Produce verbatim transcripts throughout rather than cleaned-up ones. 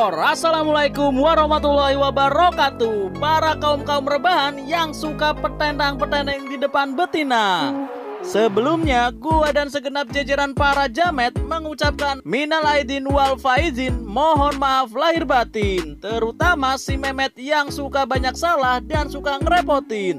Bor, assalamualaikum warahmatullahi wabarakatuh. Para kaum-kaum rebahan yang suka petendang-petendang di depan betina. Sebelumnya, gua dan segenap jajaran para jamet mengucapkan minal aidin wal faizin, mohon maaf lahir batin. Terutama si Memet yang suka banyak salah dan suka ngerepotin.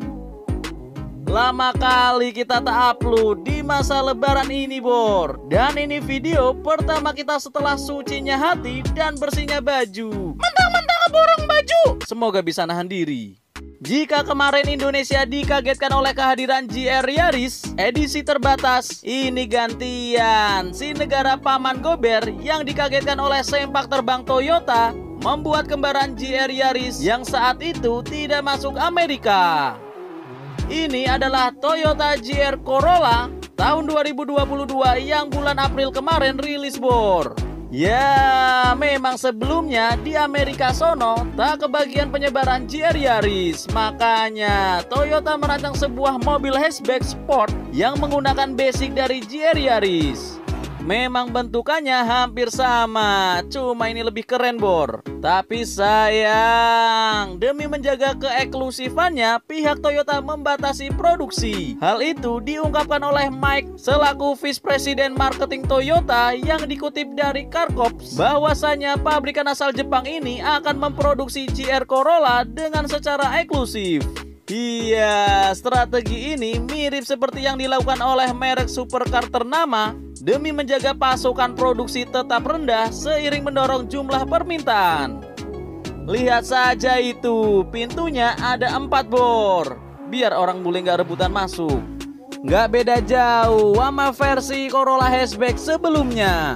Lama kali kita tak upload di masa lebaran ini, Bor. Dan ini video pertama kita setelah sucinya hati dan bersihnya baju. Mentang-mentang borong baju, semoga bisa nahan diri. Jika kemarin Indonesia dikagetkan oleh kehadiran G R Yaris edisi terbatas, ini gantian si negara paman gober yang dikagetkan oleh sempak terbang Toyota membuat kembaran G R Yaris yang saat itu tidak masuk Amerika. Ini adalah Toyota G R Corolla tahun dua ribu dua puluh dua yang bulan April kemarin rilis, Bor. Ya, memang sebelumnya di Amerika sono tak kebagian penyebaran G R Yaris. Makanya Toyota merancang sebuah mobil hatchback sport yang menggunakan basic dari G R Yaris. Memang bentukannya hampir sama, cuma ini lebih keren, Bor. Tapi sayang, demi menjaga keeklusifannya, pihak Toyota membatasi produksi. Hal itu diungkapkan oleh Mike selaku Vice President Marketing Toyota yang dikutip dari Carcops bahwasanya pabrikan asal Jepang ini akan memproduksi G R Corolla dengan secara eksklusif. Iya, strategi ini mirip seperti yang dilakukan oleh merek supercar ternama demi menjaga pasokan produksi tetap rendah seiring mendorong jumlah permintaan. Lihat saja itu, pintunya ada empat, Bor, biar orang bule nggak rebutan masuk. Nggak beda jauh sama versi Corolla hatchback sebelumnya.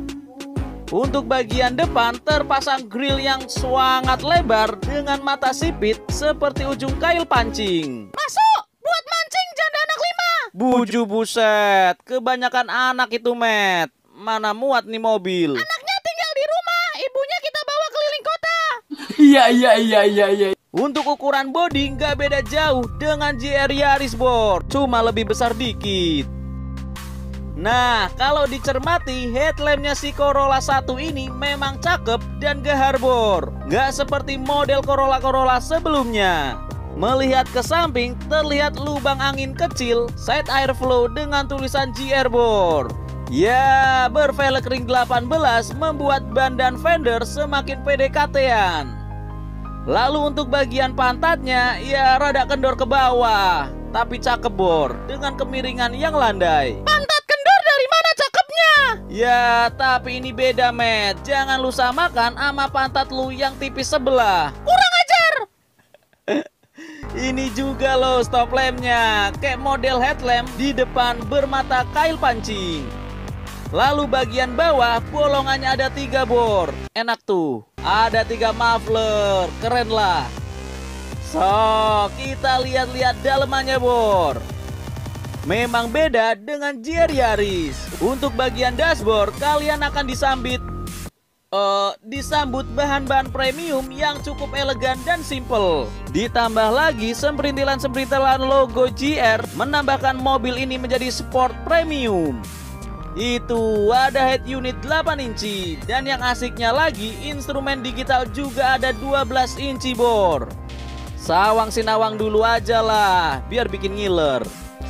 Untuk bagian depan terpasang grill yang sangat lebar dengan mata sipit seperti ujung kail pancing. Masuk buat mancing janda anak lima. Buju buset, kebanyakan anak itu, Met. Mana muat nih mobil. Anaknya tinggal di rumah, ibunya kita bawa keliling kota. Iya iya iya iya iya. Untuk ukuran bodi nggak beda jauh dengan G R Yaris, Bor, cuma lebih besar dikit. Nah, kalau dicermati, headlampnya si Corolla satu ini memang cakep dan gahar, Bor. Nggak seperti model Corolla-Corolla sebelumnya. Melihat ke samping, terlihat lubang angin kecil side airflow dengan tulisan G R, Bor. Ya, bervelg ring delapan belas membuat ban dan fender semakin P D K T-an. Lalu untuk bagian pantatnya, ya rada kendor ke bawah. Tapi cakep, Bor, dengan kemiringan yang landai. Ya, tapi ini beda, Met. Jangan lu samakan sama pantat lu yang tipis sebelah. Kurang ajar. Ini juga loh stop lampnya, kayak model headlamp di depan bermata kail pancing. Lalu bagian bawah bolongannya ada tiga, Bor. Enak tuh. Ada tiga muffler, keren lah. So, kita lihat-lihat dalemannya, Bor. Memang beda dengan G R Yaris. Untuk bagian dashboard kalian akan disambit uh, disambut bahan-bahan premium yang cukup elegan dan simple. Ditambah lagi semprintilan-semprintilan logo G R menambahkan mobil ini menjadi sport premium. Itu ada head unit delapan inci. Dan yang asiknya lagi, instrumen digital juga ada dua belas inci, Bor. Sawang sinawang dulu aja lah, biar bikin ngiler.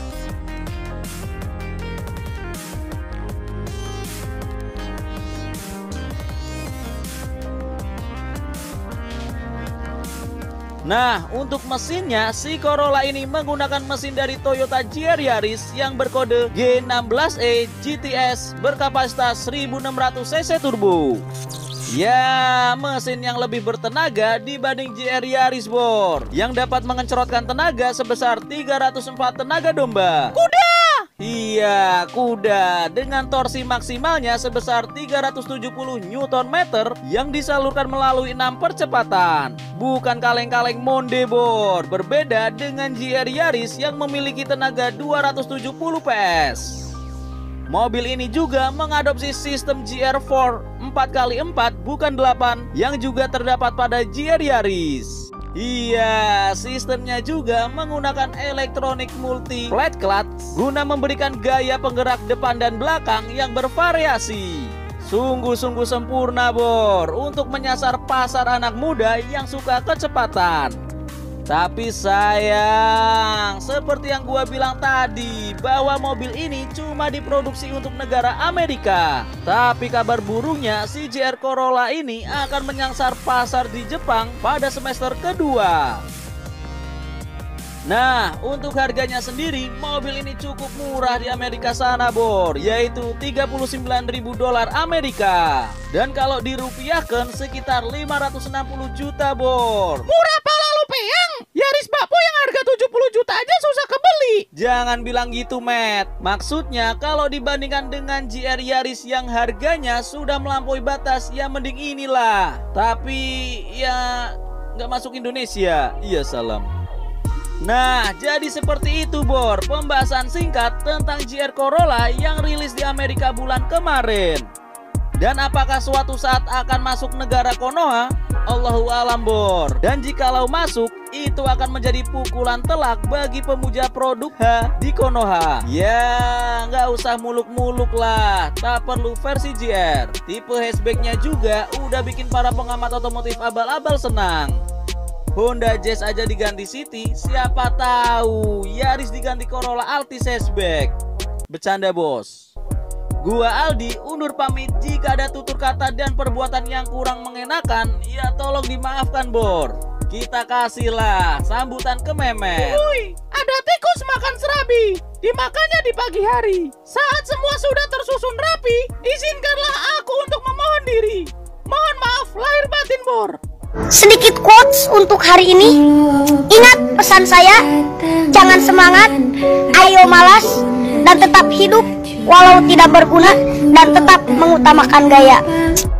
Nah, untuk mesinnya, si Corolla ini menggunakan mesin dari Toyota G R Yaris yang berkode G enam belas E G T S berkapasitas seribu enam ratus cc turbo. Ya, mesin yang lebih bertenaga dibanding G R Yaris, Bor, yang dapat mengencerotkan tenaga sebesar tiga ratus empat tenaga domba. Kuda! Iya, kuda dengan torsi maksimalnya sebesar tiga ratus tujuh puluh newton meter yang disalurkan melalui enam percepatan. Bukan kaleng-kaleng monde, Bor. Berbeda dengan G R Yaris yang memiliki tenaga dua ratus tujuh puluh P S. Mobil ini juga mengadopsi sistem G R empat empat kali empat bukan delapan yang juga terdapat pada G R Yaris. Iya, sistemnya juga menggunakan elektronik multi flat clutch guna memberikan gaya penggerak depan dan belakang yang bervariasi. Sungguh-sungguh sempurna, Bor, untuk menyasar pasar anak muda yang suka kecepatan. Tapi sayang, seperti yang gua bilang tadi, bahwa mobil ini cuma diproduksi untuk negara Amerika. Tapi kabar burungnya, si J R Corolla ini akan menyangsar pasar di Jepang pada semester kedua. Nah, untuk harganya sendiri, mobil ini cukup murah di Amerika sana, Bor, yaitu tiga puluh sembilan ribu dolar Amerika. Dan kalau dirupiahkan sekitar lima ratus enam puluh juta, Bor. Murah pala lu peyang. Yaris Bapo yang harga tujuh puluh juta aja susah kebeli. Jangan bilang gitu, Matt. Maksudnya kalau dibandingkan dengan J R Yaris yang harganya sudah melampaui batas, ya mending inilah. Tapi ya nggak masuk Indonesia. Iya, salam. Nah, jadi seperti itu, Bor, pembahasan singkat tentang J R Corolla yang rilis di Amerika bulan kemarin. Dan apakah suatu saat akan masuk negara Konoha? Allahu alam, Bor. Dan jikalau masuk, itu akan menjadi pukulan telak bagi pemuja produk H di Konoha. Ya, nggak usah muluk-muluk lah, tak perlu versi J R. Tipe hatchbacknya juga udah bikin para pengamat otomotif abal-abal senang. Honda Jazz aja diganti City, siapa tahu Yaris diganti Corolla Altis hatchback. Bercanda, bos. Gua Aldi undur pamit. Jika ada tutur kata dan perbuatan yang kurang mengenakan, ya tolong dimaafkan, Bor. Kita kasihlah sambutan ke Memet. Wuih, ada tikus makan serabi, dimakannya di pagi hari. Saat semua sudah tersusun rapi, izinkanlah aku untuk memohon diri. Mohon maaf lahir batin, Bor. Sedikit quotes untuk hari ini. Ingat pesan saya, jangan semangat, ayo malas, dan tetap hidup walau tidak berguna, dan tetap mengutamakan gaya.